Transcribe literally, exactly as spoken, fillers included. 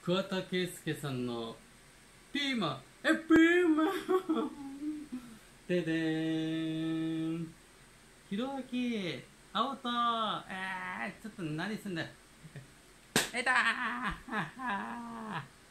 桑田佳祐さんのピーマン、え、ピーマンででーん、ひろあき、青と、えー、ちょっと何すんだよ。えたー